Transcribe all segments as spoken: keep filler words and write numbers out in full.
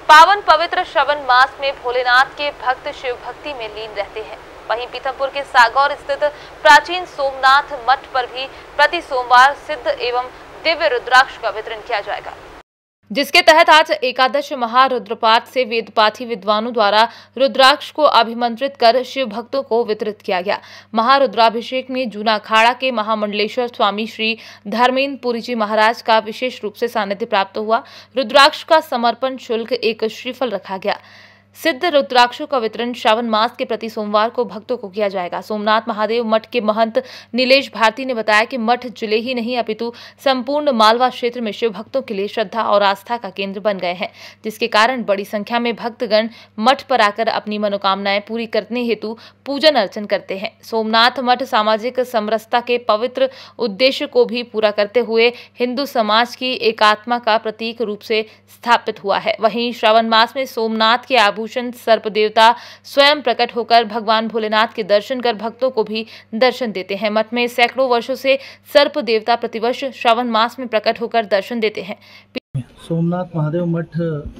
पावन पवित्र श्रवण मास में भोलेनाथ के भक्त शिव भक्ति में लीन रहते हैं। वहीं पीथमपुर के सागौर स्थित प्राचीन सोमनाथ मठ पर भी प्रति सोमवार सिद्ध एवं दिव्य रुद्राक्ष का वितरण किया जाएगा, जिसके तहत आज एकादश महारुद्रपाठ से वेदपाठी विद्वानों द्वारा रुद्राक्ष को अभिमंत्रित कर शिव भक्तों को वितरित किया गया। महारुद्राभिषेक में जूना अखाड़ा के महामंडलेश्वर स्वामी श्री धर्मेंद्र पुरी जी महाराज का विशेष रूप से सानिध्य प्राप्त हुआ। रुद्राक्ष का समर्पण शुल्क एक श्रीफल रखा गया। सिद्ध रुद्राक्षों का वितरण श्रावण मास के प्रति सोमवार को भक्तों को किया जाएगा। सोमनाथ महादेव मठ के महंत नीलेश भारती ने बताया कि मठ जिले ही नहीं अपितु संपूर्ण मालवा क्षेत्र में शिव भक्तों के लिए श्रद्धा और आस्था का केंद्र बन गए हैं, जिसके कारण बड़ी संख्या में भक्तगण मठ पर आकर अपनी मनोकामनाएं पूरी करने हेतु पूजन अर्चन करते हैं। सोमनाथ मठ सामाजिक समरसता के पवित्र उद्देश्य को भी पूरा करते हुए हिंदू समाज की एकात्मा का प्रतीक रूप से स्थापित हुआ है। वहीं श्रावण मास में सोमनाथ के आभूषण सर्प देवता स्वयं प्रकट होकर भगवान भोलेनाथ के दर्शन कर भक्तों को भी दर्शन देते हैं। मठ में सैकड़ों वर्षों से सर्प देवता प्रतिवर्ष श्रावण मास में प्रकट होकर दर्शन देते हैं। सोमनाथ महादेव मठ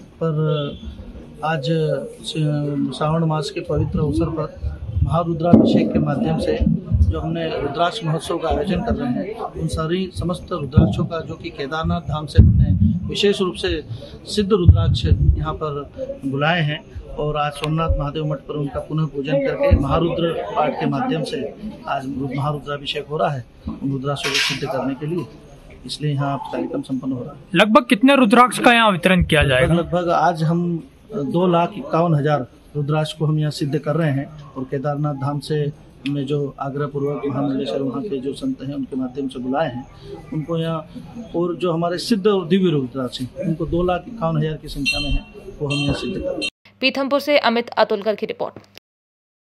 पर आज श्रावण मास के पवित्र अवसर पर महारुद्राभिषेक के माध्यम से जो हमने रुद्राक्ष महोत्सव का आयोजन कर रहे हैं, उन सारी समस्त रुद्राक्षों का जो कि केदारनाथ धाम से हमने विशेष रूप से सिद्ध रुद्राक्ष यहाँ पर बुलाए हैं और आज सोमनाथ महादेव मठ पर उनका पुनः पूजन करके महारुद्र पाठ के माध्यम से आज महारुद्राभिषेक हो रहा है उन रुद्राक्षों को सिद्ध करने के लिए, इसलिए यहाँ कार्यक्रम संपन्न हो रहा है। लगभग कितने रुद्राक्ष का यहाँ वितरण किया जाएगा? लगभग आज हम दो लाख इक्यावन हजार रुद्राक्ष को हम यहाँ सिद्ध कर रहे हैं और केदारनाथ धाम से हमने जो आग्रह पूर्वक महामंडलेश्वर वहाँ के जो संत हैं उनके माध्यम से बुलाए हैं, उनको यहाँ और जो हमारे सिद्ध और दिव्य रुद्राक्ष हैं उनको दो लाख इक्यावन हजार की संख्या में है वो हम यहाँ सिद्ध कर रहे हैं। पीथमपुर से अमित अतुलकर की रिपोर्ट।